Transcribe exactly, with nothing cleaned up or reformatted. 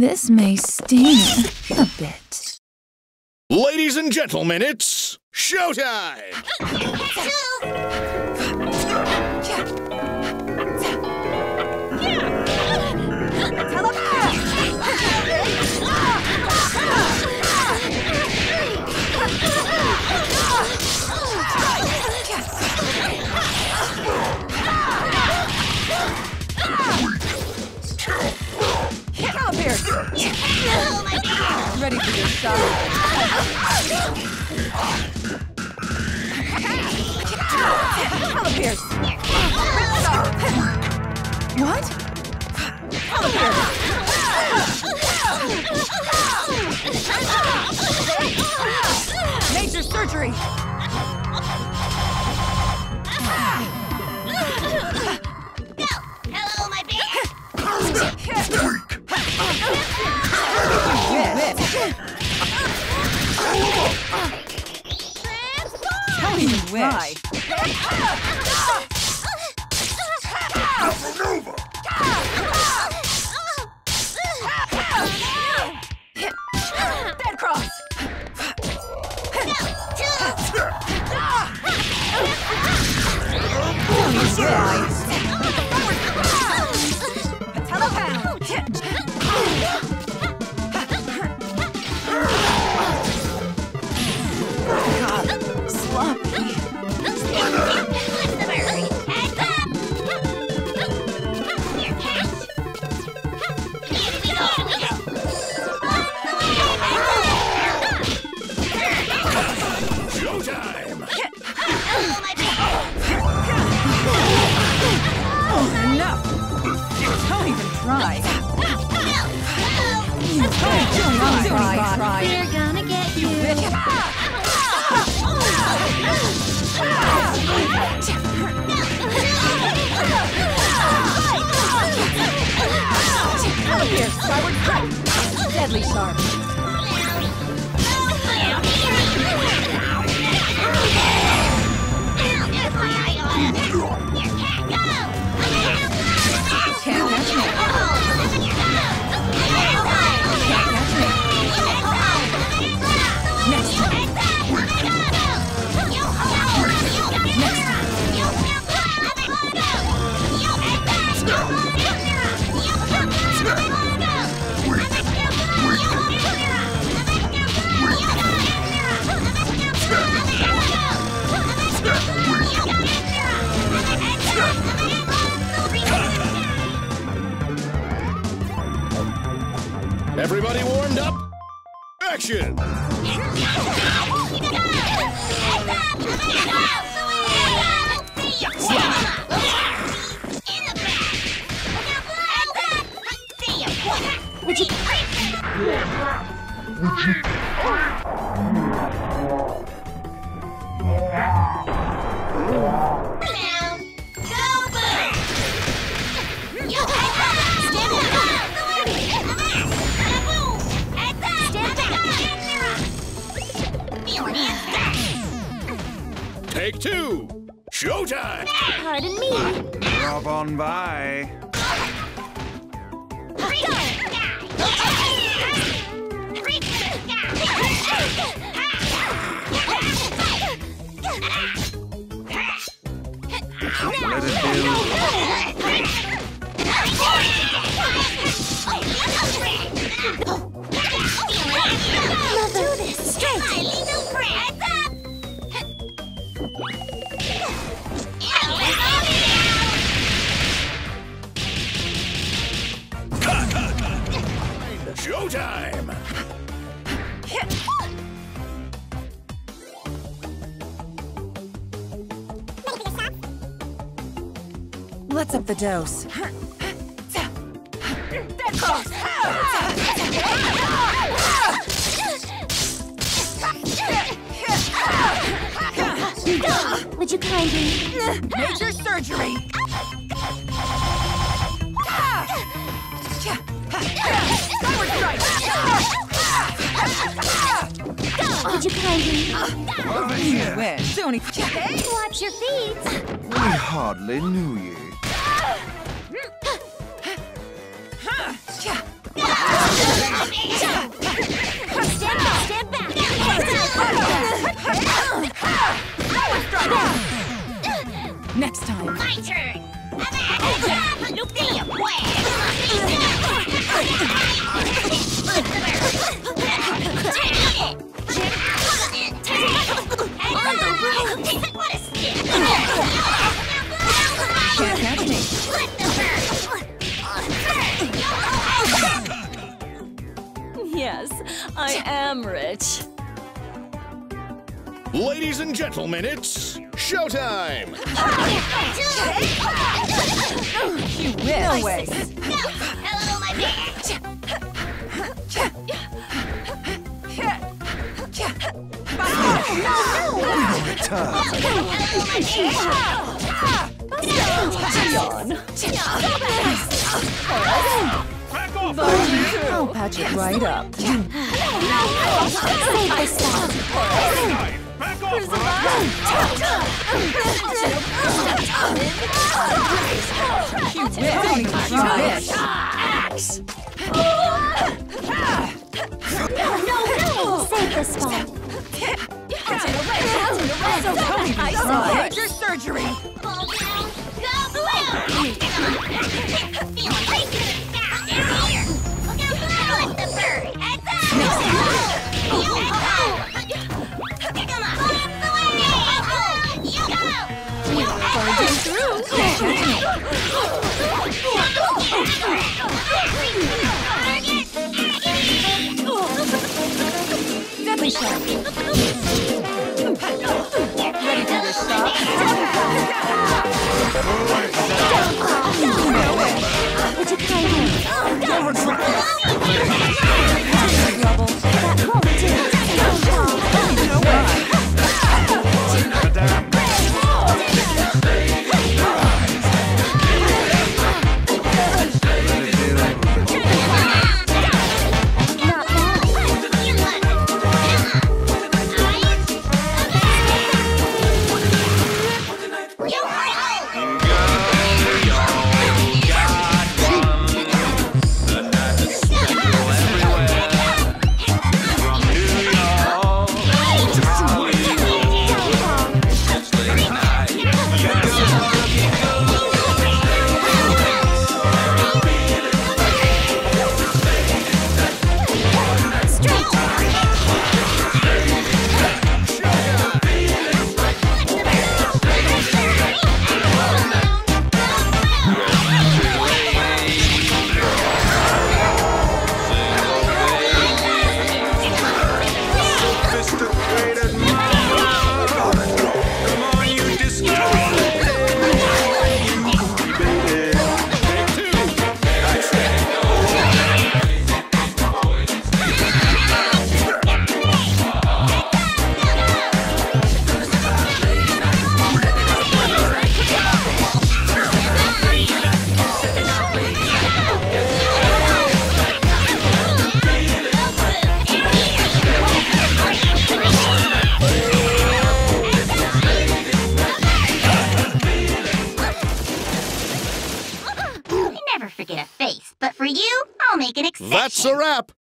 This may sting a bit. Ladies and gentlemen, it's showtime! Come here! Ready for your shot? Come here! What? Come here! Major surgery! Hello, my baby! How do you wish? Alpha-Nova! Dead cross! We're gonna get you. Here, skyward strike! Deadly sharp! Can't catch me! Can't catch me! Next time! Next time! Everybody warmed up? Action! Would you... Take two! Showtime! Pardon me. Drop on by. Let it do. Let's do this. Straight. Showtime! Let's up the dose. Dead cross! Would you kindly... Major surgery! Skyward strike! Would you kindly... Over You here. wish. Don't even... Watch your feet. We hardly knew you. Ah! Next time. My turn. Can't catch me. Yes, I am rich. Ladies and gentlemen, it's showtime! You win. No way. Hello, my bear. I'll patch it right up. Save this stuff. You win. You wish. Save this spot. I saw major surgery. Deadly shark. Ready for your stop? No way. Would you kindly? Double. That won't do. Not bad. Never forget a face, but for you, I'll make an exception. That's a wrap!